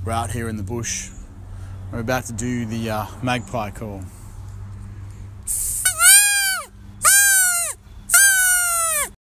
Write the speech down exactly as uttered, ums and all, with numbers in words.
We're out here in the bush. We're about to do the uh, Magpie call.